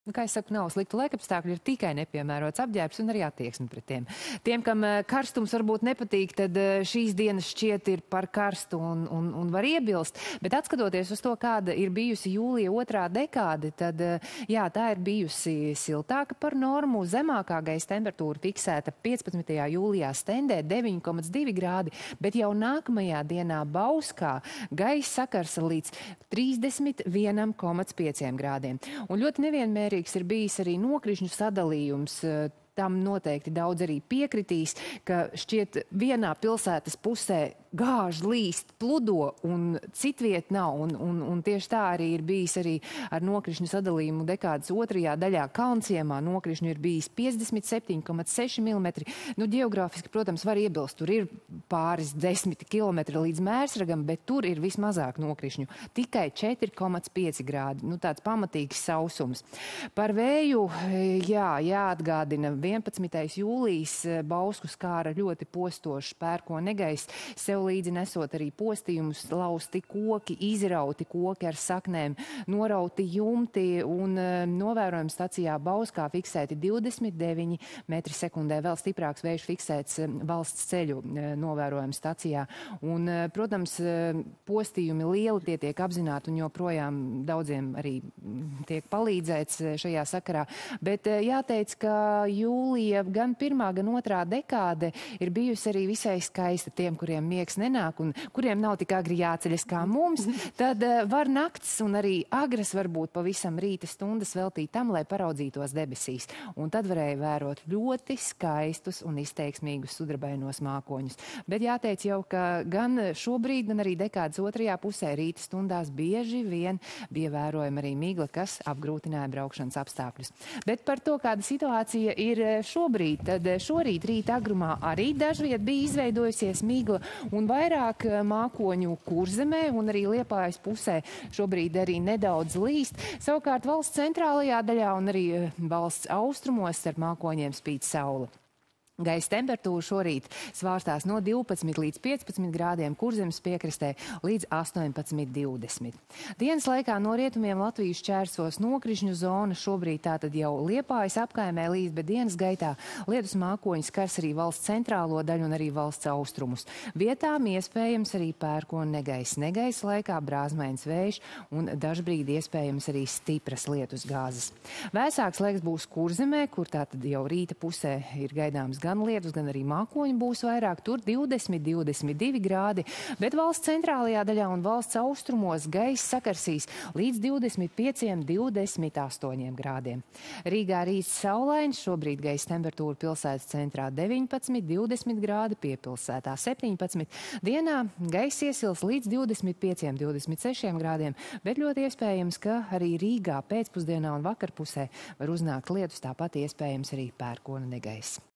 Nu, kā es saku, nav sliktu laikapstākļu, ir tikai nepiemērots apģērbs un arī attieksme pret tiem. Tiem, kam karstums varbūt nepatīk, tad šīs dienas šķiet ir par karstu un var iebilst. Bet atskatoties uz to, kāda ir bijusi jūlija otrā dekāde, tad jā, tā ir bijusi siltāka par normu. Zemākā gaisa temperatūra fiksēta 15. jūlijā Stendē 9,2 grādi, bet jau nākamajā dienā Bauskā gaisa sakarsa līdz 31,5 grādiem. Un ļoti nevienmērīgi ir bijis arī nokrišņu sadalījums. Tam noteikti daudz arī piekritīs, ka šķiet vienā pilsētas pusē gāž, līst, pludo un citviet nav. Un tieši tā arī ir bijis arī ar nokrišņu sadalījumu dekādas otrajā daļā. Kalnciemā nokrišņu ir bijis 57,6 mm. Nu, ģeogrāfiski, protams, var iebilst. Tur ir pāris 10 kilometri līdz Mērsragam, bet tur ir vismazāk nokrišņu. Tikai 4,5 grādi. Nu, tāds pamatīgs sausums. Par vēju, jāatgādina, 11. jūlijas Bausku skāra ļoti postošs pērkona negaiss, sev līdzi nesot arī postījumus, lausti koki, izrauti koki ar saknēm, norauti jumti un novērojuma stacijā Bauskā fiksēti 29 metri sekundē. Vēl stiprāks vējš fiksēts valsts ceļu novērojuma stacijā. Un, protams, postījumi lieli, tie tiek apzināti un joprojām daudziem arī tiek palīdzēts šajā sakarā. Bet jāteic, ka jūlija gan pirmā, gan otrā dekāde ir bijusi arī visai skaista tiem, kuriem miegs nenāk un kuriem nav tik agri jāceļas kā mums. Tad var nakts un arī agras varbūt pavisam rīta stundas veltīt tam, lai paraudzītos debesīs. Un tad varēja vērot ļoti skaistus un izteiksmīgus sudrabainos mākoņus. Bet jāteic jau, ka gan šobrīd, gan arī dekādas otrajā pusē rīta stundās bieži vien bija vērojama arī migla, kas apgrūtināja braukšanas apstākļus. Bet par to, kāda situācija ir šobrīd, tad šorīt rīta agrumā arī dažviet bija izveidojusies migla un vairāk mākoņu Kurzemē un arī Liepājas pusē šobrīd arī nedaudz līst. Savukārt valsts centrālajā daļā un arī valsts austrumos starp mākoņiem spīd saule. Gaisa temperatūra šorīt svārstās no 12 līdz 15 grādiem, Kurzemes piekrastē līdz 18–20. Dienas laikā no rietumiem Latvijas šķērsos nokrišņu zona. Šobrīd tātad jau Liepājas apkaimē līst, bet dienas gaitā lietus mākoņi skars arī valsts centrālo daļu un arī valsts austrumus. Vietām iespējams arī pērkona negaiss. Negaisa laikā brāzmains vējš un dažbrīd iespējams arī stipras lietus gāzes. Vēsāks laiks būs Kurzemē, kur tātad jau rīta pusē ir gaidāms gan lietus, gan arī mākoņi būs vairāk. Tur 20–22 grādi, bet valsts centrālajā daļā un valsts austrumos gaisa sakarsīs līdz 25–28 grādiem. Rīgā rīts saulains, šobrīd gaisa temperatūra pilsētas centrā 19–20 grādi, piepilsētā 17. Dienā gaisa iesils līdz 25–26 grādiem, bet ļoti iespējams, ka arī Rīgā pēcpusdienā un vakarpusē var uznākt lietus, tāpat iespējams arī pērkona negaiss.